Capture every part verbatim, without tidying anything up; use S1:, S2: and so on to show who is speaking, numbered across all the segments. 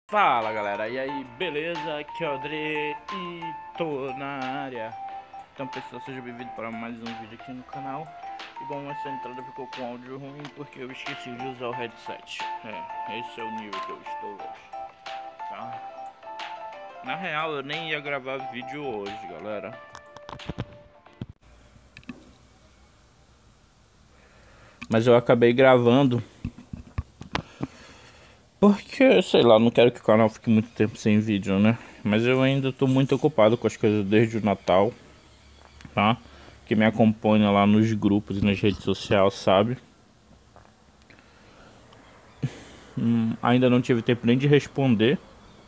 S1: Fala galera, e aí, beleza? Aqui é o Dre e tô na área. Então pessoal, seja bem-vindo para mais um vídeo aqui no canal. E bom, essa entrada ficou com áudio ruim porque eu esqueci de usar o headset. É, esse é o nível que eu estou hoje, tá? Na real eu nem ia gravar vídeo hoje, galera. Mas eu acabei gravando porque, sei lá, não quero que o canal fique muito tempo sem vídeo, né? Mas eu ainda tô muito ocupado com as coisas desde o Natal, tá? Que me acompanha lá nos grupos e nas redes sociais, sabe? Hum, ainda não tive tempo nem de responder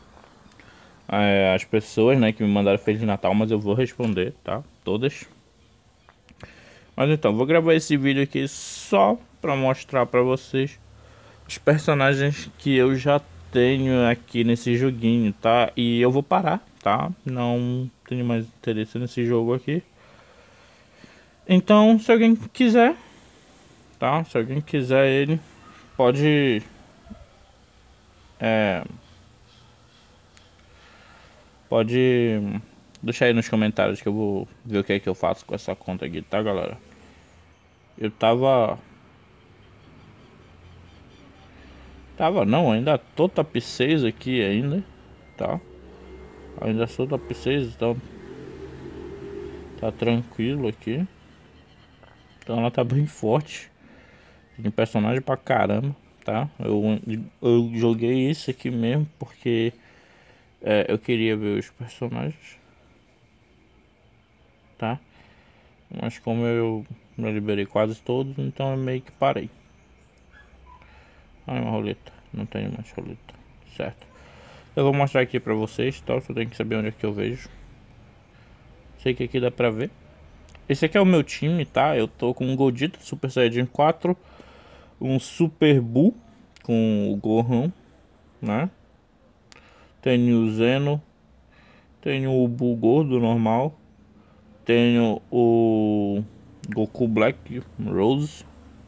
S1: é, as pessoas, né, que me mandaram Feliz Natal, mas eu vou responder, tá? Todas. Mas então, vou gravar esse vídeo aqui só pra mostrar pra vocês os personagens que eu já tenho aqui nesse joguinho, tá? E eu vou parar, tá? Não tenho mais interesse nesse jogo aqui. Então, se alguém quiser, tá? Se alguém quiser ele, pode... É, pode deixar aí nos comentários que eu vou ver o que é que eu faço com essa conta aqui, tá, galera? Eu tava... Tava não, ainda tô top seis aqui ainda, tá? Ainda sou top seis, então tá tranquilo aqui. Então ela tá bem forte. Tem personagem pra caramba, tá? Eu, eu joguei isso aqui mesmo porque é, eu queria ver os personagens, tá? Mas como eu me liberei quase todos, então eu meio que parei. Ah, uma roleta. Não tenho mais roleta. Certo. Eu vou mostrar aqui pra vocês, tá? Só tem que saber onde é que eu vejo. Sei que aqui dá pra ver. Esse aqui é o meu time, tá? Eu tô com um Godita Super Saiyajin quatro. Um Super Buu com o Gohan, né? Tenho o Zeno. Tenho o Buu gordo normal. Tenho o Goku Black Rose.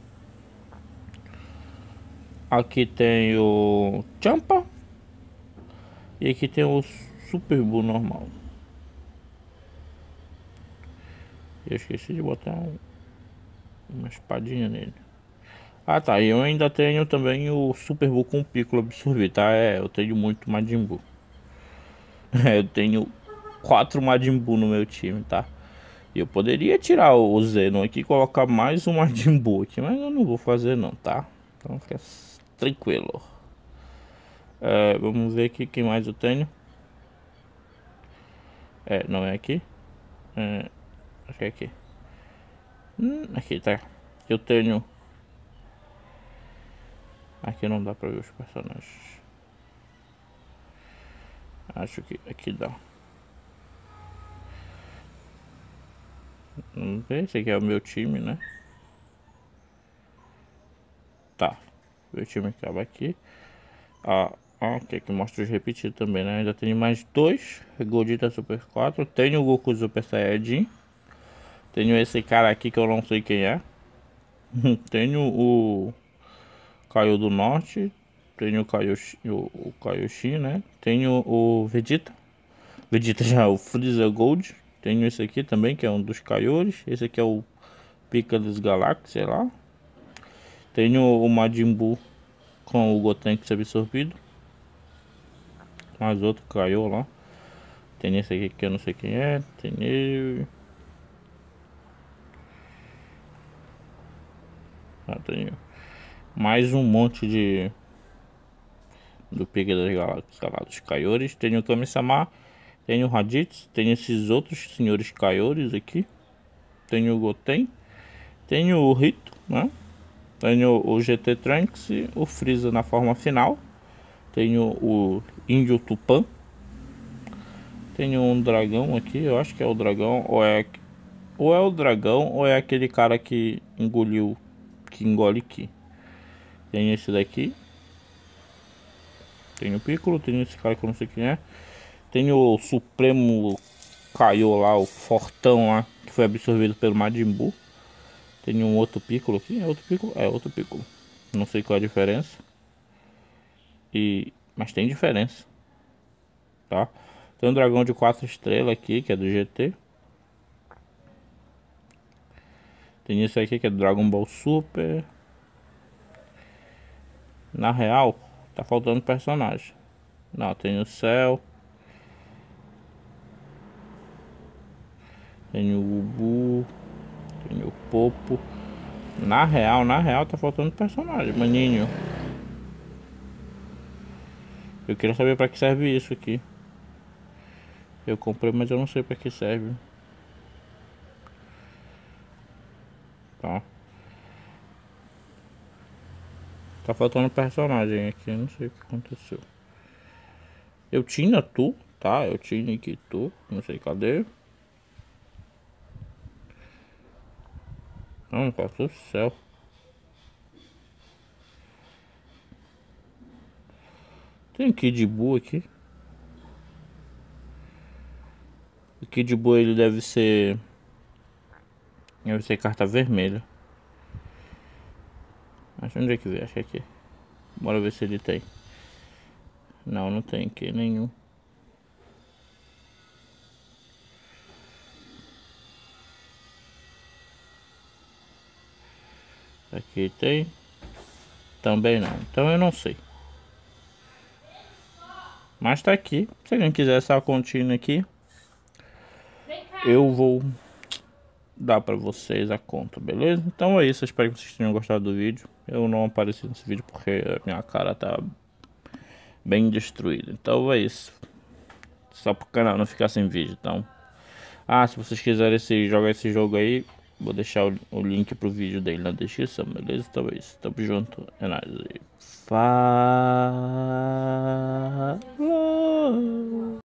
S1: Aqui tem o Champa. E aqui tem o Super Buu normal. Eu esqueci de botar um, uma espadinha nele. Ah tá, e eu ainda tenho também o Super Buu com Piccolo absorver, tá? É, eu tenho muito Majin Buu. É, eu tenho quatro Majin Buu no meu time, tá? E eu poderia tirar o Zeno aqui e colocar mais um Majin Buu aqui, mas eu não vou fazer não, tá? Então fica tranquilo. É, vamos ver aqui quem mais eu tenho. É, não é aqui. É, acho que é aqui. Hum, aqui tá. Eu tenho... Aqui não dá pra ver os personagens. Acho que aqui dá. Vamos ver, esse aqui é o meu time, né? Tá. Meu time acaba aqui. Ah, ah que que mostra os repetidos também, né? Ainda tenho mais dois. Godita Super quatro. Tenho o Goku Super Saiyajin. Tenho esse cara aqui que eu não sei quem é. Tenho o Kaio do Norte. Tenho o Kaioshin, o, o Kaioshin, né? Tenho o Vegeta. Vegeta já, o Freezer Gold. Tenho esse aqui também, que é um dos Kaiores. Esse aqui é o Pica dos Galáxias, sei lá. Tenho o Majin Buu com o Gotenks absorvido. Mais outro caiu lá. Tem esse aqui que eu não sei quem é. Tem ele. Ah, tem mais um monte de do Pica das Galáxias lá, dos Kaiores. Tenho o Kami-sama. Tenho o Raditz. Tenho esses outros senhores Kaiores aqui. Tenho o Goten. Tenho o Rito, né? Tenho o G T Trunks, o Freeza na forma final. Tenho o Índio Tupã. Tenho um dragão aqui, eu acho que é o dragão, ou é, ou é o dragão, ou é aquele cara que engoliu, que engole aqui. Tem esse daqui. Tenho o Piccolo, tenho esse cara que eu não sei quem é. Tenho o Supremo Kaiô lá, o fortão lá, que foi absorvido pelo Majin Buu. Tenho um outro Piccolo aqui, é outro Piccolo? É outro Piccolo. Não sei qual é a diferença. E Mas tem diferença, tá? Tem um dragão de quatro estrelas aqui, que é do G T. Tem esse aqui que é do Dragon Ball Super. Na real, tá faltando personagem. Não, tem o Cell. Tem o Ubu. Tem o Popo. Na real, na real tá faltando personagem, maninho. Eu queria saber pra que serve isso aqui. Eu comprei, mas eu não sei pra que serve. Tá. Tá faltando personagem aqui, eu não sei o que aconteceu. Eu tinha tu, tá? Eu tinha aqui tu, não sei cadê. Não, cara do céu. Tem um Kid Buu aqui. O Kid Buu ele deve ser. Deve ser carta vermelha. Acho onde é que veio? Acho que é aqui. Bora ver se ele tem. Não, não tem aqui nenhum. Aqui tem. Também não. Então eu não sei. Mas tá aqui. Se alguém quiser essa continha aqui, eu vou dar pra vocês a conta, beleza? Então é isso. Eu espero que vocês tenham gostado do vídeo. Eu não apareci nesse vídeo porque a minha cara tá bem destruída. Então é isso. Só pro canal não ficar sem vídeo. Então, ah, se vocês quiserem esse, jogar esse jogo aí, vou deixar o, o link pro vídeo dele na descrição, beleza? Então é isso. Tamo junto. É nóis aí. Falou.